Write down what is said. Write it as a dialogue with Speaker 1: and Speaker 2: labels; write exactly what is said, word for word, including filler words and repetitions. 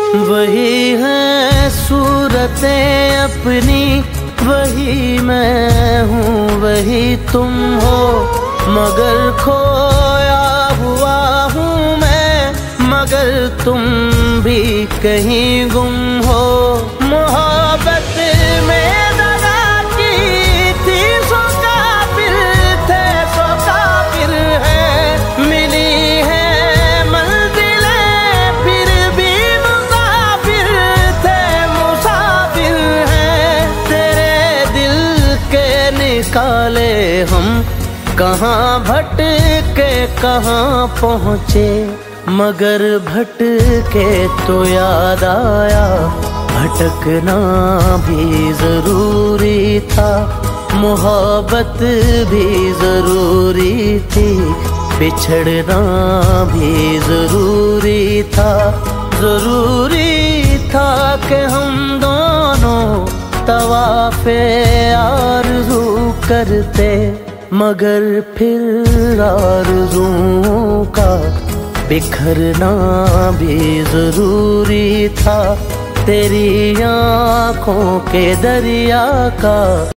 Speaker 1: वही है सूरतें अपनी, वही मैं हूँ वही तुम हो, मगर खोया हुआ हूँ मैं, मगर तुम भी कहीं गुम हो। मोहब्बत में दगा की थी, सो काफिर थे सो काफिर है, मिली है मंजिलें फिर भी मुसाफिर थे मुसाफिर है। तेरे दिल के निकाले हम, कहाँ भटके कहाँ पहुँचे, मगर भटके तो याद आया भटकना भी जरूरी था, मोहब्बत भी जरूरी थी, बिछड़ना भी जरूरी था। जरूरी था कि हम दोनों तवाफ़े आरज़ू करते, मगर फिर आरज़ुओं का बिखरना भी जरूरी था, तेरी आँखों के दरिया का।